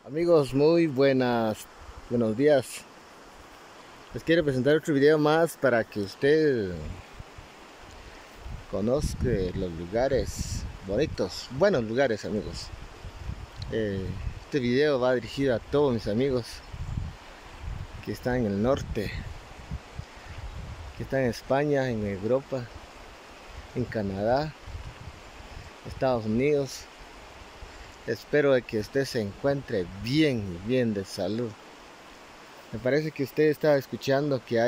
Amigos, muy buenos días. Les quiero presentar otro video más para que usted conozca los lugares bonitos, buenos lugares, amigos. Este video va dirigido a todos mis amigos que están en el norte, que están en España, en Europa, en Canadá, Estados Unidos. Espero de que usted se encuentre bien de salud. Me parece que usted está escuchando que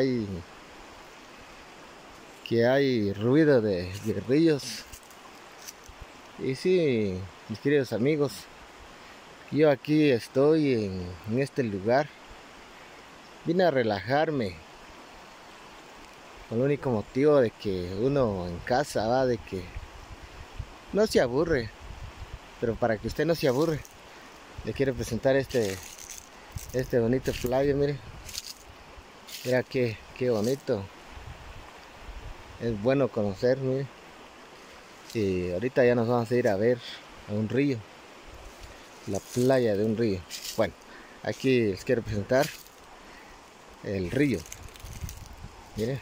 hay ruido de ríos. Y sí, mis queridos amigos, yo aquí estoy en este lugar. Vine a relajarme con el único motivo de que uno en casa va, de que no se aburre. Pero para que usted no se aburre, le quiero presentar este bonito playa. Mira qué bonito. Es bueno conocer, mire. Y ahorita ya nos vamos a ir a ver a un río, la playa de un río. Bueno, aquí les quiero presentar el río. Mire,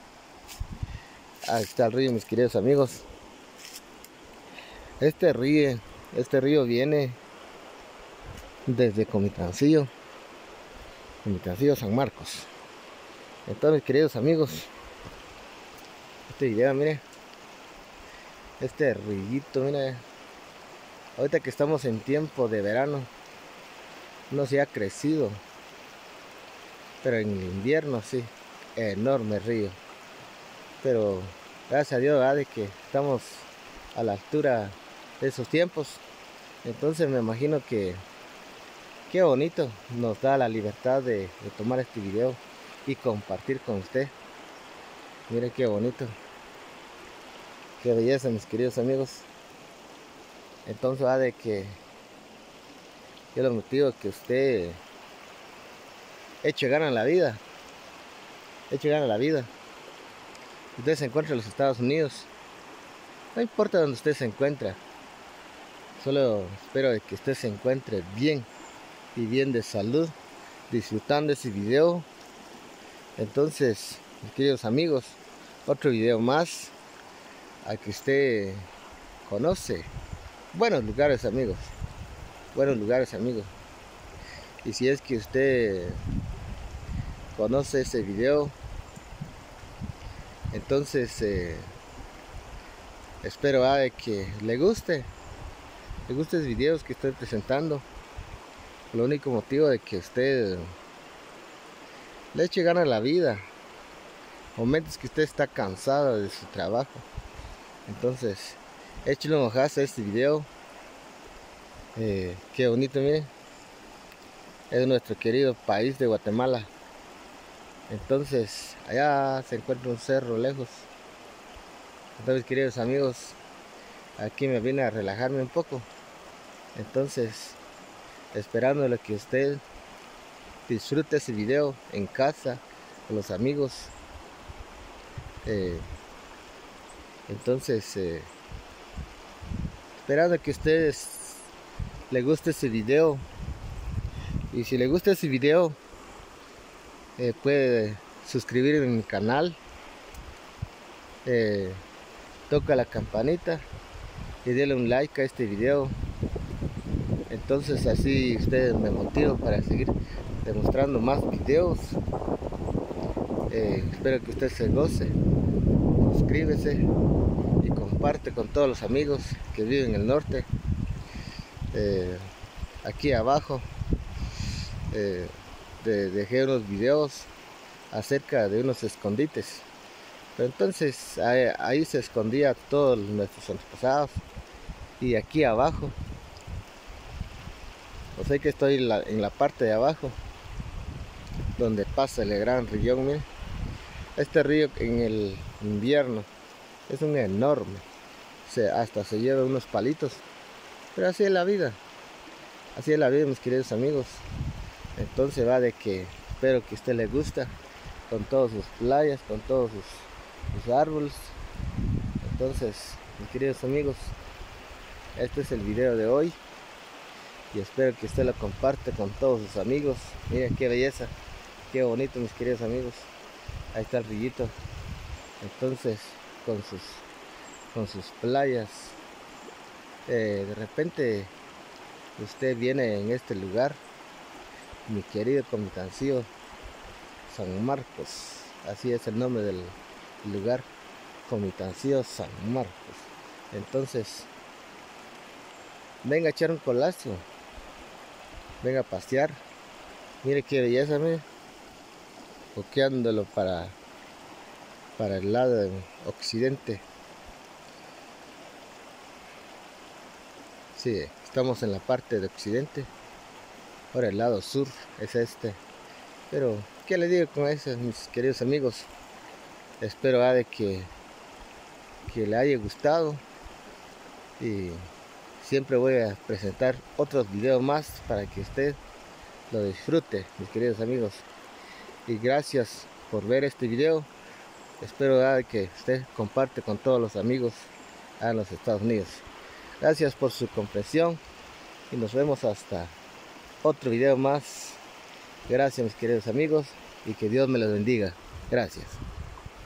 ahí está el río, mis queridos amigos. Este río viene desde Comitancillo San Marcos. Entonces, mis queridos amigos, este video, mire, este rillito, mire, ahorita que estamos en tiempo de verano, no se ha crecido, pero en el invierno sí, enorme río. Pero gracias a Dios, ¿verdad?, de que estamos a la altura de esos tiempos. Entonces me imagino que qué bonito nos da la libertad de tomar este video y compartir con usted. Mire qué bonito, qué belleza, mis queridos amigos. Entonces va de que yo les motivo que usted eche ganas en la vida, Usted se encuentra en los Estados Unidos, no importa donde usted se encuentra, solo espero de que usted se encuentre bien y bien de salud, disfrutando ese video. Entonces, mis queridos amigos, otro video más a que usted conoce buenos lugares, amigos. Y si es que usted conoce ese video, entonces espero de que le guste los videos que estoy presentando. Lo único motivo de que usted le eche ganas a la vida, momentos que usted está cansado de su trabajo. Entonces, échale un ojazo a este video. Qué bonito, mire. Es nuestro querido país de Guatemala. Entonces, allá se encuentra un cerro lejos. Entonces, queridos amigos, aquí me vine a relajarme un poco. Entonces, esperándole que usted disfrute ese video en casa, con los amigos. Entonces, esperando que a ustedes les guste ese video. Y si le gusta ese video, puede suscribir en mi canal, toca la campanita y déle un like a este video. Entonces así ustedes me motivan para seguir demostrando más videos. Espero que usted se goce, suscríbese y comparte con todos los amigos que viven en el norte. Aquí abajo dejé unos videos acerca de unos escondites, pero entonces ahí se escondía todos nuestros antepasados. Y aquí abajo, o sea que estoy en la parte de abajo donde pasa el gran río. Mire, este río en el invierno es un enorme, hasta se lleva unos palitos, pero así es la vida, mis queridos amigos. Entonces va de que espero que a usted le gusta, con todas sus playas, con todos sus árboles. Entonces, mis queridos amigos, este es el video de hoy. y espero que usted lo comparte con todos sus amigos. Miren qué belleza, qué bonito, mis queridos amigos. Ahí está el rillito. Entonces, con sus playas, de repente usted viene en este lugar, mi querido Comitancio, San Marcos, así es el nombre del lugar, Comitancio, San Marcos. Entonces, venga a echar un colazo, venga a pasear. Mire qué belleza, mire, boqueándolo para el lado occidente. Sí, estamos en la parte de occidente. Ahora el lado sur es este. Pero, ¿qué le digo con eso, mis queridos amigos? Espero de que le haya gustado. Y siempre voy a presentar otros videos más para que usted lo disfrute, mis queridos amigos. Y gracias por ver este video. Espero que usted comparte con todos los amigos en los Estados Unidos. Gracias por su comprensión y nos vemos hasta otro video más. Gracias, mis queridos amigos, y que Dios me los bendiga. Gracias.